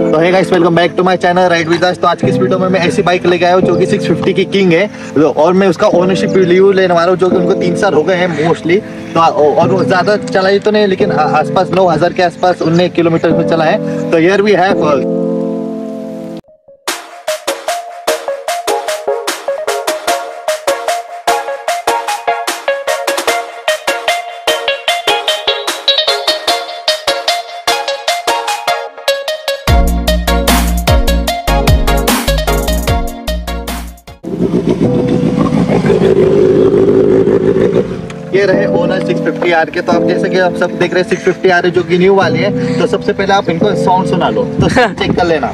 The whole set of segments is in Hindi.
तो hey guys, welcome back to my channel ride with us. तो आज की इस वीडियो में मैं ऐसी बाइक लेके आया हूँ जो कि 650 की किंग है और मैं उसका ओनरशिप रिव्यू लेने वाला हूँ, जो कि उनको 3 साल हो गए हैं मोस्टली। तो और वो ज़्यादा चलाई तो नहीं, लेकिन आसपास 9000 के आसपास 19 किलोमीटर में चला है। तो हियर वी हैव ये रहे ओनर 650R के। तो आप जैसे कि आप सब देख रहे हैं 650R है जो कि न्यू वाली है। तो सबसे पहले आप इनको साउंड सुना लो, तो चेक कर लेना।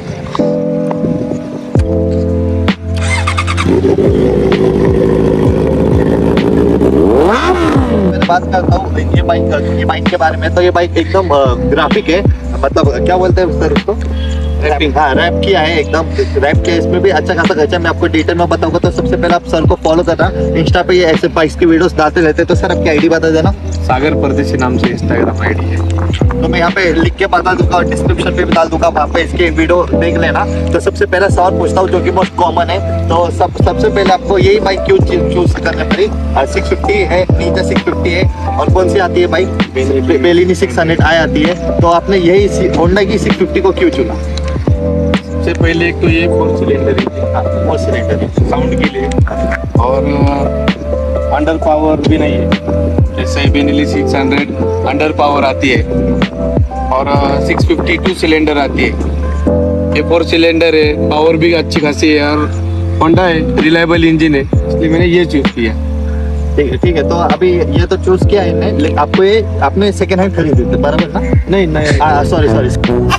मैं बात करता हूँ ये बाइक के बारे में। तो ये बाइक एकदम ग्राफिक है, मतलब क्या बोलते हैं सर उसको, रैप किया है, एकदम रैप किया है। इसमें भी अच्छा खासा खर्चा मैं आपको डिटेल में बताऊंगा। तो सबसे पहले आप सर को फॉलो करना, इंस्टा पे ये ऐसे बाइक्स की वीडियोस डालते रहते हैं। तो सर आपकी आईडी बता देना। सागर परदेसी नाम से इंस्टाग्राम आईडी है। तो मैं यहाँ पे लिख के बता दूंगा और डिस्क्रिप्शन पे भी डाल दूंगा, वहाँ पे इसके वीडियो देख लेना। तो सबसे पहले सवाल पूछता हूँ जो कि मोस्ट कॉमन है। तो सबसे पहले आपको यही बाइक क्यों चूज करने पड़ी? 650 है, नीचे 650 है, और कौन सी आती है बाइक? बेलिनी 600i आती है। तो आपने यही होंडा की 650 को क्यों चुना? सबसे पहले एक तो ये 4 सिलेंडर है, 4 सिलेंडर साउंड के लिए, और अंडर पावर भी नहीं है। जैसे बेनिली 600 अंडर पावर आती है, और 650 2 सिलेंडर आती है। ये 4 सिलेंडर है, पावर भी अच्छी खासी है, और होंडा है, रिलायबल इंजन है, इसलिए मैंने ये चूज किया। ठीक है। तो अभी ये तो चूज किया है, लेकिन आपको ये आपने सेकंड हैंड खरीदे थे बराबर ना? नहीं, सॉरी।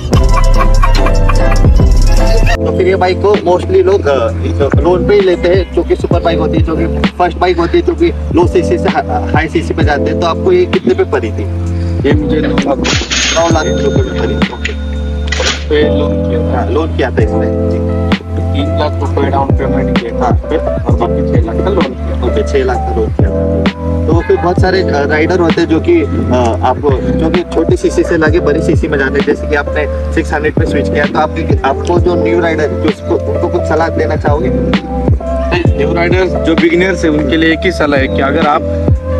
तो फिर ये बाइक को मोस्टली लोग लोन पे ही लेते हैं, जो कि सुपर बाइक होती है, जो कि फर्स्ट बाइक होती है, जो कि लो सीसी से हाई सीसी पे जाते हैं। तो आपको ये कितने पे पड़ी थी? ये मुझे 9 लाख रुपए में पड़ी। पे लोन किया था इसमें 3 लाख रुपए डाउन पेमेंट किया था, और बाकी 6 लाख का लोन किया। ओके, 6 लाख का लोन किया था। तो फिर बहुत सारे राइडर होते हैं जो कि जो कि छोटी सीसी से लगे बड़ी सीसी में जाते हैं, जैसे कि आपने 600 पे स्विच किया। तो आपको जो न्यू राइडर जो उनको कुछ सलाह देना चाहोगे? न्यू राइडर्स जो बिगिनर्स है उनके लिए एक ही सलाह है कि अगर आप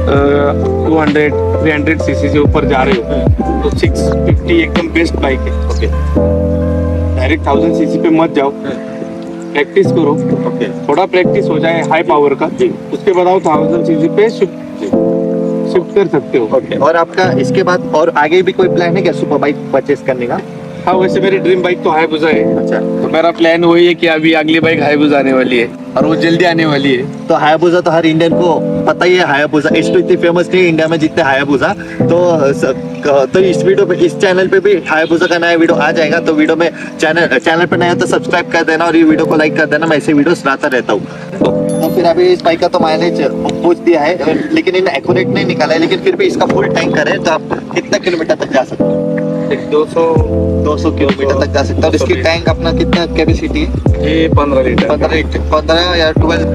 200-300 सीसी से ऊपर जा रहे हो तो 650 एकदम बेस्ट बाइक है। ओके, डायरेक्ट 1000 सीसी पे मत जाओ, प्रैक्टिस करो। ओके, थोड़ा प्रैक्टिस हो जाए हाई पावर का, उसके बाद आओ 1000 सीसी पे शिफ्ट कर सकते हो। ओके। और आपका इसके बाद और आगे भी कोई प्लान है क्या सुपर बाइक परचेस करने का? हाँ, वैसे मेरी ड्रीम बाइक तो हायाबुसा है। अच्छा। तो मेरा प्लान वही है कि अभी अगली बाइक हायाबुसा आने वाली है, और वो जल्दी आने वाली है। तो हायाबुसा तो हर इंडियन को पता ही है। हायाबुसा H2 इतनी फेमस नहीं इंडिया में जितने हायाबुसा। तो इस वीडियो पे, इस चैनल पे भी हायाबुसा का नया वीडियो आ जाएगा। तो वीडियो में चैनल पे नया तो सब्सक्राइब कर देना, और ये वीडियो को लाइक कर देना। मैं ऐसे वीडियोस लाता रहता हूँ। तो फिर अभी इस बाइक का तो माइलेज पूछ दिया है, लेकिन इन्हें एक्यूरेट नहीं निकाला है। लेकिन फिर भी इसका फुल टैंक करें तो आप कितना किलोमीटर तक जा सकते हो? 200 किलोमीटर तक जा सकते हो। और इसकी टैंक अपना कितना कैपेसिटी है? ये 15 लीटर 15 या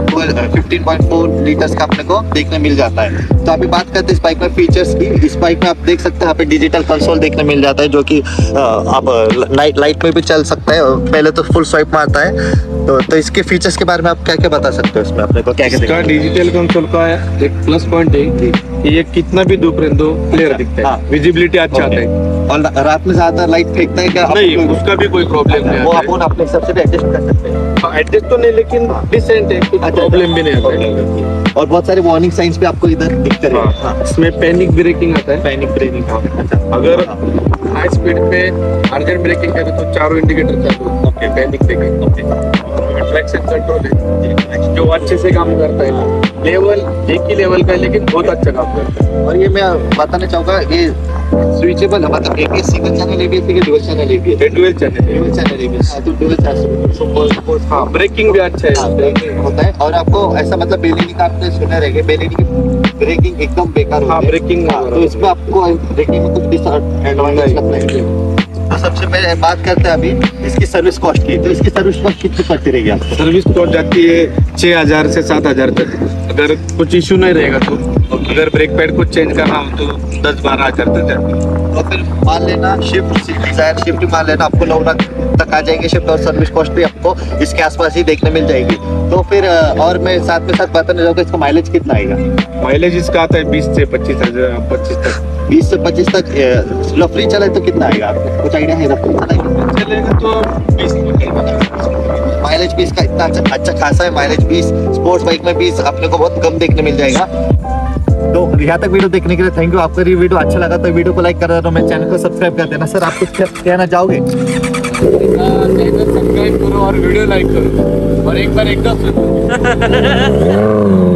15.4 लीटर्स का अपने को देखने मिल जाता है। तो अभी बात करते हैं इस बाइक में फीचर्स की। इस बाइक में आप देख सकते हैं यहाँ पे डिजिटल कंसोल देखने मिल जाता है, जो कि आप लाइट में भी चल सकता है। पहले तो फुल स्वाइप में आता है। तो इसके फीचर्स के बारे में आप क्या क्या बता सकते हो इसमें अपने को? क्या डिजिटल कंसोल का एक प्लस पॉइंट है कि ये कितना भी दूर क्लियर दिखता है, विजिबिलिटी अच्छा आता है। और रात में ज्यादा लाइट फेंकता है क्या? नहीं, उसका भी कोई प्रॉब्लम नहीं। वो अपन अपने हिसाब से भी एडजस्ट कर सकते हैं। एडजस्ट तो नहीं, लेकिन डिसेंट है, कुछ प्रॉब्लम भी नहीं आता है। और बहुत सारे वार्निंग साइंस भी आपको इधर दिखते हैं। इसमें पैनिक ब्रेकिंग आता है। पैनिक ब्रेकिंग, अगर हाई स्पीड पे अर्जेंट ब्रेकिंग करे तो चारों इंडिकेटर चालू। Okay, panic braking. ओके, और ट्रैक्शन कंट्रोल है जो अच्छे से काम करता है। लेवल एक ही लेवल का है, लेकिन बहुत अच्छा काम करता है। और ये मैं बताना चाहूँगा, ये स्विचेबल है, मतलब एक सिंगल चैनल ABS है, डुअल चैनल ABS है। Dual channel ABS। तो डुअल चैनल, हाँ, ब्रेकिंग भी अच्छा है होता है। और आपको ऐसा मतलब बेलिनी का आपने सुना रहेगा, बेलिनी की ब्रेकिंग एकदम बेकार होती है। ब्रेकिंग। तो इसमें आपको ब्रेकिंग में कुछ डिसएडवांटेज लगता है? तो सबसे पहले बात करते हैं अभी इसकी सर्विस कॉस्ट की। तो इसकी सर्विस कॉस्ट कितनी पड़ती रहेगी आपको? सर्विस कॉस्ट जाती है 6000 से 7000 तक, अगर कुछ इशू नहीं रहेगा तो। अगर ब्रेक पैड कुछ चेंज करना हो तो 10-12 हज़ार तक जाती है। तो फिर मान लेना शिफ्ट डिजायर शिफ्ट मान लेना, आपको 9 लाख तक आ जाएंगे शिफ्ट, और सर्विस कॉस्ट भी आपको इसके आसपास ही देखने मिल जाएगी। तो फिर और मैं साथ में साथ बताने जाऊँगा इसका माइलेज कितना आएगा। माइलेज इसका आता है 20 से 25 तक। 20 से 25 तक रफली चले तो कितना आएगा आपको कुछ आइडिया है? रफली चलेगा तो 20 माइलेज भी इसका इतना अच्छा खासा है। माइलेज 20, स्पोर्ट्स बाइक में 20 अपने को बहुत कम देखने मिल जाएगा। तो यहाँ तक वीडियो देखने के लिए थैंक यू। आपको ये वीडियो अच्छा लगा तो वीडियो को लाइक कर देना, मेरे चैनल को सब्सक्राइब कर देना। सर आप कुछ कहना चाहोगे? चैनल सब्सक्राइब करो और वीडियो लाइक करो और एक बार एकदम